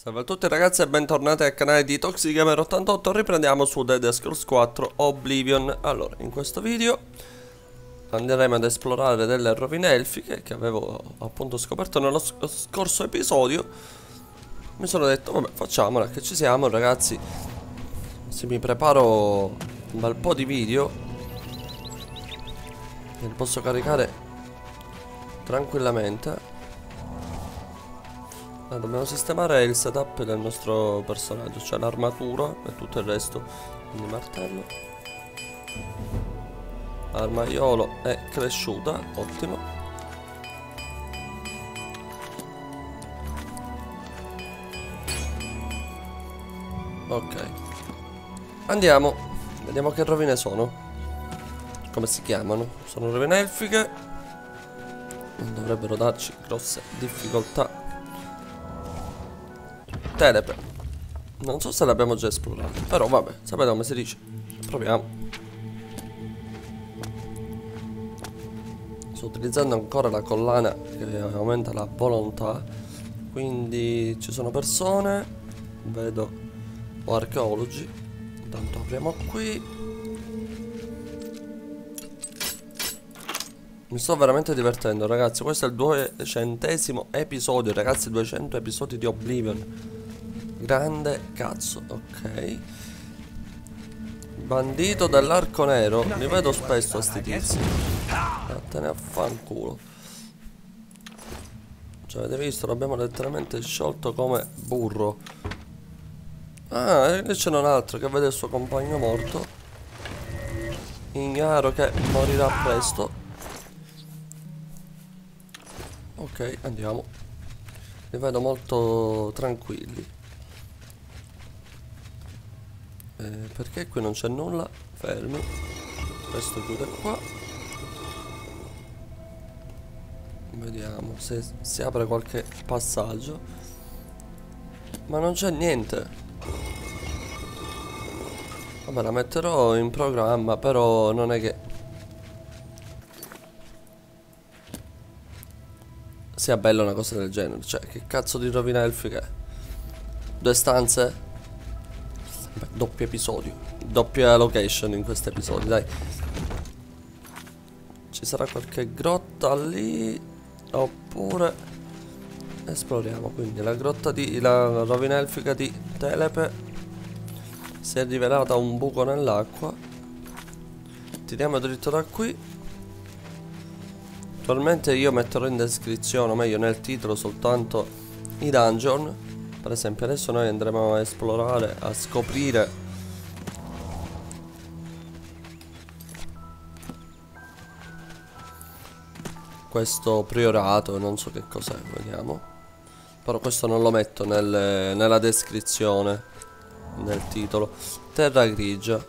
Salve a tutti ragazzi e bentornati al canale di ToxicGamer88. Riprendiamo su The Elder Scrolls 4 Oblivion. Allora, in questo video andremo ad esplorare delle rovine elfiche che avevo appunto scoperto nello scorso episodio. Mi sono detto, vabbè, facciamola che ci siamo ragazzi. Se mi preparo un bel po' di video li posso caricare tranquillamente. Dobbiamo sistemare il setup del nostro personaggio, cioè l'armatura e tutto il resto. Quindi martello, armaiolo è cresciuta, ottimo. Ok, andiamo, vediamo che rovine sono, come si chiamano. Sono rovine elfiche, non dovrebbero darci grosse difficoltà. Telepe, non so se l'abbiamo già esplorato, però vabbè, sapete come si dice. Proviamo. Sto utilizzando ancora la collana che aumenta la volontà. Quindi ci sono persone, vedo, o archeologi. Intanto apriamo qui. Mi sto veramente divertendo ragazzi. Questo è il 200° episodio ragazzi, 200 episodi di Oblivion. Grande cazzo, ok. Bandito dell'arco nero. Li vedo spesso a sti tizi. Vattene a fanculo. Cioè avete visto, l'abbiamo letteralmente sciolto come burro. Ah, e lì c'è un altro che vede il suo compagno morto, ignaro che morirà presto. Ok, andiamo. Li vedo molto tranquilli. Perché qui non c'è nulla? Fermi. Questo chiude qua. Vediamo se si apre qualche passaggio. Ma non c'è niente. Vabbè, la metterò in programma, però non è che sia bella una cosa del genere. Cioè, che cazzo di rovina elfica è? 2 stanze? Beh, doppio episodio, doppia location in questo episodio, dai. Ci sarà qualche grotta lì, oppure esploriamo. Quindi la grotta di la rovina elfica di Telepe si è rivelata un buco nell'acqua. Tiriamo dritto da qui. Attualmente io metterò in descrizione, o meglio nel titolo, soltanto i dungeon. Per esempio adesso noi andremo a esplorare, a scoprire questo priorato, non so che cos'è, vediamo. Però questo non lo metto nella descrizione, nel titolo. Terra grigia.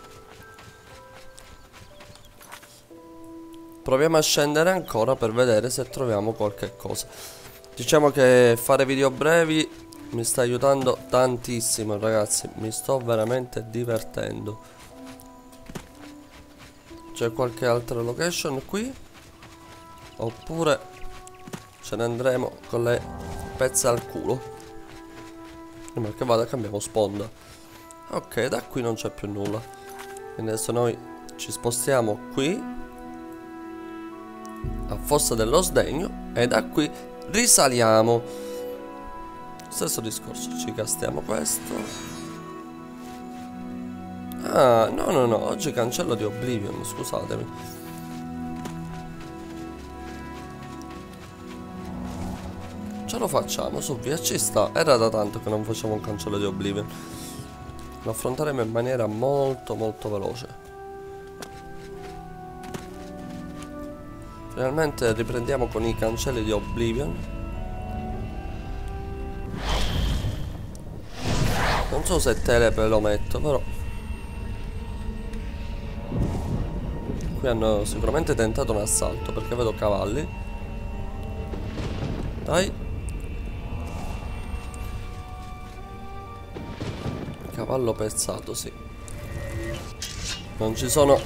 Proviamo a scendere ancora per vedere se troviamo qualche cosa. Diciamo che fare video brevi mi sta aiutando tantissimo ragazzi, mi sto veramente divertendo. C'è qualche altra location qui? Oppure ce ne andremo con le pezze al culo? Prima che vada cambiamo sponda. Ok, da qui non c'è più nulla. Quindi adesso noi ci spostiamo qui a Fossa dello Sdegno e da qui risaliamo. Stesso discorso, ci castiamo questo. Ah, no, oggi cancello di Oblivion, scusatemi. Ce lo facciamo, su, via, ci sta. Era da tanto che non facevo un cancello di Oblivion. Lo affronteremo in maniera molto veloce. Finalmente riprendiamo con i cancelli di Oblivion. Non so se Telepe lo metto, però qui hanno sicuramente tentato un assalto, perché vedo cavalli. Dai. Cavallo pezzato, sì. Non ci sono.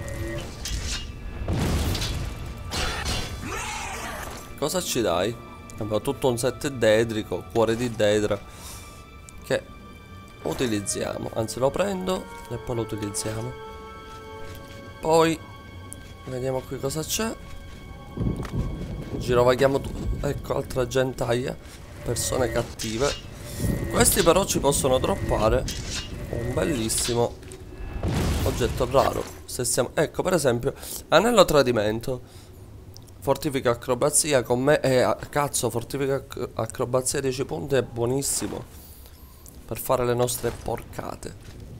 Cosa ci dai? Abbiamo tutto un set dedrico, cuore di Daedra, che utilizziamo. Anzi, lo prendo e poi lo utilizziamo. Poi vediamo qui cosa c'è. Girovaghiamo tutto. Ecco, altra gentaglia, persone cattive. Questi però ci possono droppare un bellissimo oggetto raro. Se siamo... Ecco, per esempio, anello tradimento. Fortifica acrobazia con me. Cazzo, fortifica acrobazia 10 punti è buonissimo per fare le nostre porcate.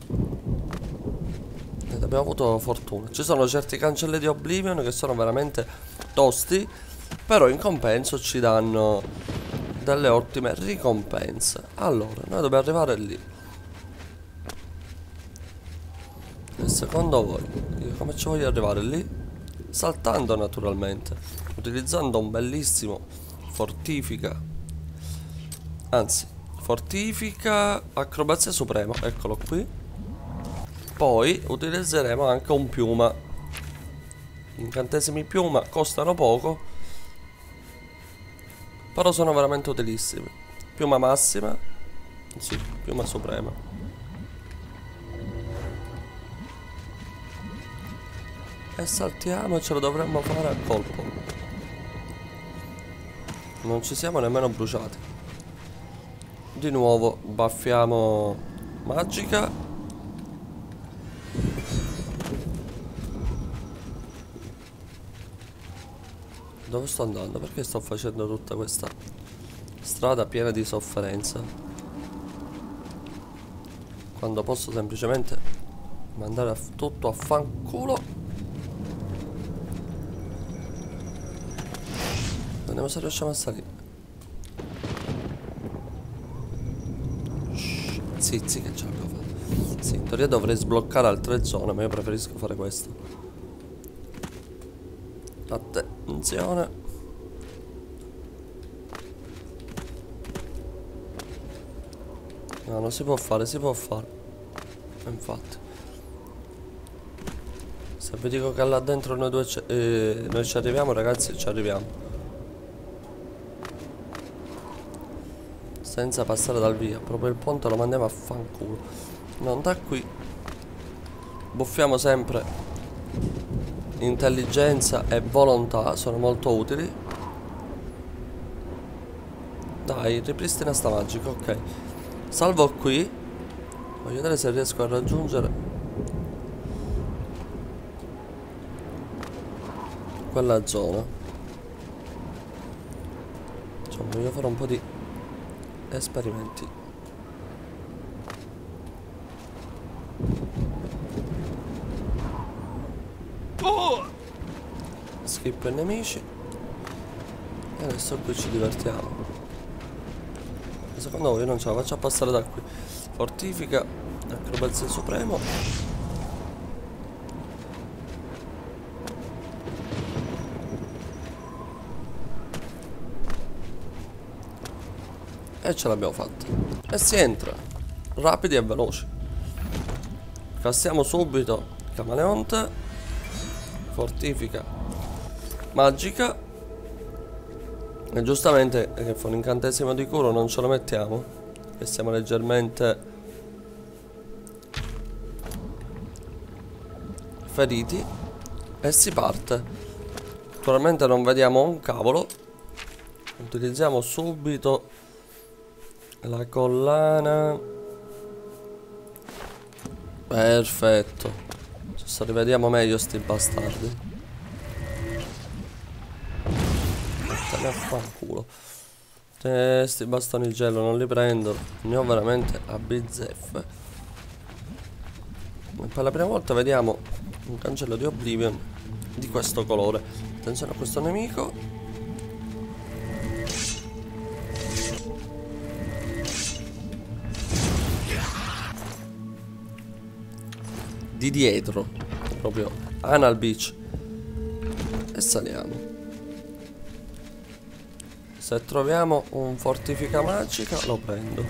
Ed abbiamo avuto fortuna. Ci sono certi cancelli di Oblivion che sono veramente tosti, però in compenso ci danno delle ottime ricompense. Allora, noi dobbiamo arrivare lì. E secondo voi, io come ci voglio arrivare lì? Saltando naturalmente, utilizzando un bellissimo fortifica, anzi fortifica acrobazia suprema, eccolo qui. Poi utilizzeremo anche un piuma. Incantesimi piuma costano poco, però sono veramente utilissimi. Piuma massima, sì, piuma suprema. E saltiamo e ce lo dovremmo fare a colpo. Non ci siamo nemmeno bruciati. Di nuovo baffiamo magica. Dove sto andando? Perché sto facendo tutta questa strada piena di sofferenza, quando posso semplicemente mandare tutto a fanculo. Vediamo se riusciamo a salire. Zizi che ce l'abbiamo fatta. Sì, in teoria dovrei sbloccare altre zone, ma io preferisco fare questo. Attenzione. No, non si può fare, si può fare. Infatti, se vi dico che là dentro noi ci arriviamo, ragazzi, ci arriviamo. Senza passare dal via. Proprio il ponte lo mandiamo a fanculo. Non da qui. Buffiamo sempre intelligenza e volontà, sono molto utili. Dai, ripristina sta magica, ok. Salvo qui. Voglio vedere se riesco a raggiungere quella zona. Cioè, voglio fare un po' di esperimenti. Skip i nemici. E adesso qui ci divertiamo. E secondo voi non ce la faccio a passare da qui. Fortifica acrobazia supremo. E ce l'abbiamo fatta. E si entra rapidi e veloci. Castiamo subito Camaleonte. Fortifica magica. E giustamente che fa un incantesimo di curo non ce lo mettiamo, che siamo leggermente feriti. E si parte. Naturalmente non vediamo un cavolo. Utilizziamo subito la collana. Perfetto. Adesso rivediamo meglio sti bastardi. Vattene a fanculo. Sti bastoni di gelo non li prendo. Ne ho veramente a bizzeffe. E per la prima volta vediamo un cancello di Oblivion di questo colore. Attenzione a questo nemico. Di dietro, proprio Anal Beach. E saliamo. Se troviamo un fortifica magica lo prendo.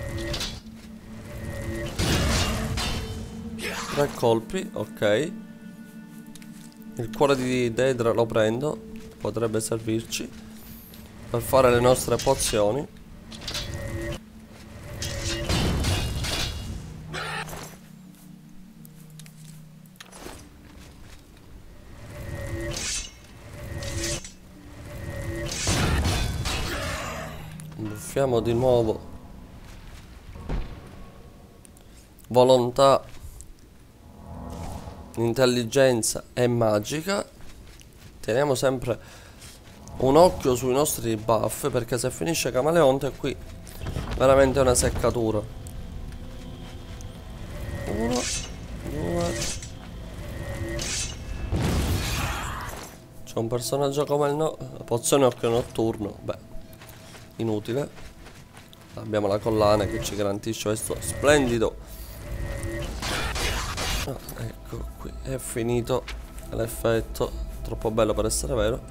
3 colpi, ok. Il cuore di Daedra lo prendo, potrebbe servirci. per fare le nostre pozioni. Buffiamo di nuovo volontà, intelligenza e magica. Teniamo sempre un occhio sui nostri buff, perché se finisce Camaleonte qui veramente è una seccatura. 1, 2. C'è un personaggio come il pozione occhio notturno. Beh, inutile. Abbiamo la collana che ci garantisce questo splendido. Ecco qui, è finito l'effetto. Troppo bello per essere vero.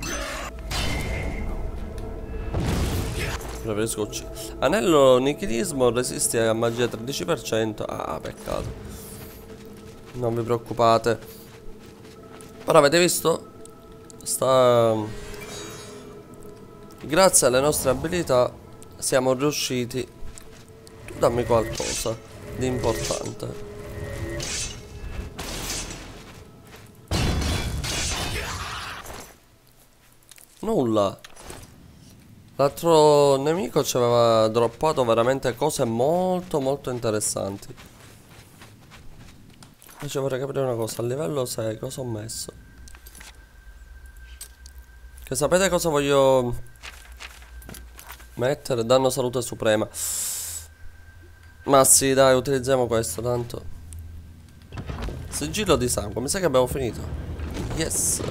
Preferisco uccidere. Anello nichilismo, resiste a magia 13%. Ah, peccato. Non vi preoccupate. Però avete visto? Grazie alle nostre abilità siamo riusciti. Tu dammi qualcosa di importante. Nulla. L'altro nemico ci aveva droppato veramente cose molto interessanti. Invece vorrei capire una cosa. A livello 6 cosa ho messo? Che sapete cosa voglio mettere? Danno salute suprema. Ma sì, dai, utilizziamo questo tanto. Sigillo di sangue. Mi sa che abbiamo finito. Yes.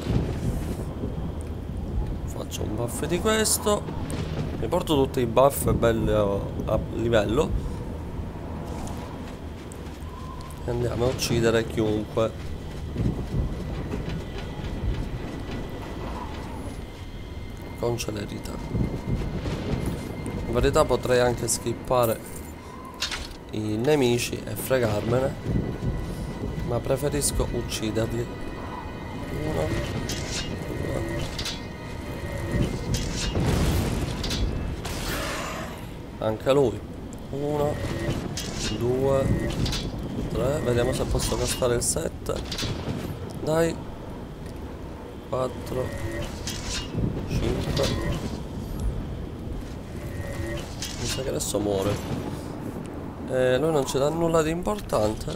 Faccio un buff di questo. Mi porto tutti i buff belli a livello. E andiamo a uccidere chiunque. Con celerità. In verità potrei anche skippare i nemici e fregarmene, ma preferisco ucciderli. 1, 2. Anche lui. 1, 2, 3. Vediamo se posso castare il 7. Dai. 4, 5. Mi sa che adesso muore. Lui non ci dà nulla di importante.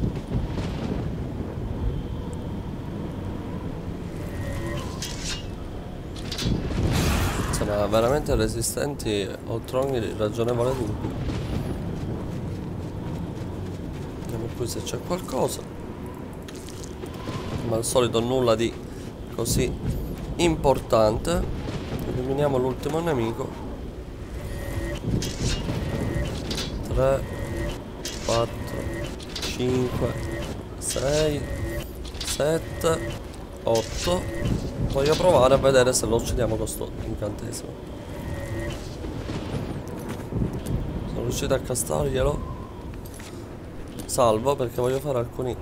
Insomma, veramente resistenti oltre ogni ragionevole dubbio. Vediamo qui se c'è qualcosa. Ma al solito nulla di così importante. Eliminiamo l'ultimo nemico. 3, 4, 5, 6, 7, 8. Voglio provare a vedere se lo uccidiamo con sto incantesimo. Sono riuscito a castarglielo. Salvo perché voglio fare alcuni.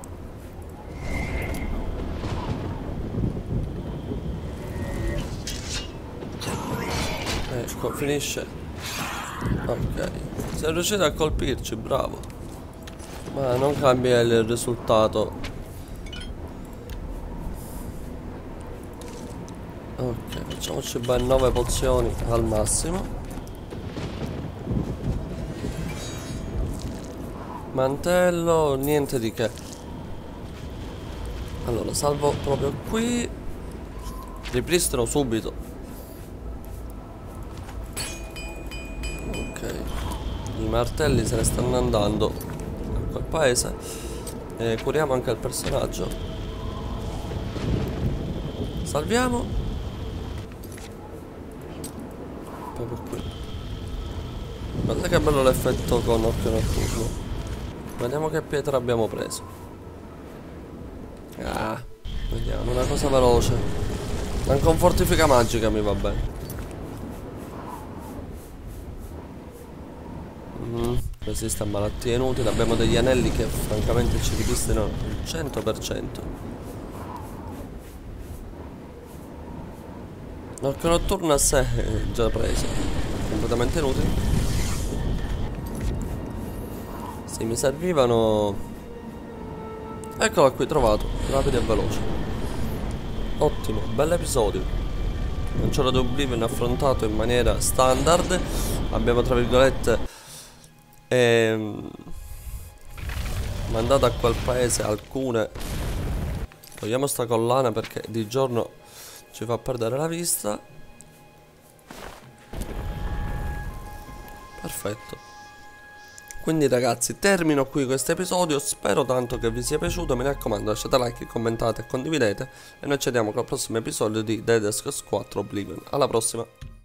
Ecco, finisce. Ok, sei riuscito a colpirci, bravo. Ma non cambia il risultato. Ok, facciamoci ben 9 pozioni al massimo. Mantello, niente di che. Allora, salvo proprio qui. Ripristino subito. Ok, i martelli se ne stanno andando a quel paese. Curiamo anche il personaggio. Salviamo. Proprio qui. Guarda che bello l'effetto con occhio notturno. Vediamo che pietra abbiamo preso. Ah, vediamo, una cosa veloce. Anche un fortifica magica mi va bene. Resiste a malattie inutili. Abbiamo degli anelli che francamente ci ripristinano il 100%. L'arco notturno a sé è già preso. Completamente inutile. Sì, mi servivano. Eccolo qui, trovato. Rapido e veloce. Ottimo, bell'episodio. Lanciato di Oblivion affrontato in maniera standard. Abbiamo tra virgolette mandato a quel paese alcune. Togliamo sta collana perché di giorno ci fa perdere la vista. Perfetto. Quindi ragazzi, termino qui questo episodio. Spero tanto che vi sia piaciuto. Mi raccomando, lasciate like, commentate e condividete. E noi ci vediamo col prossimo episodio di Dead Scrolls 4 Oblivion. Alla prossima.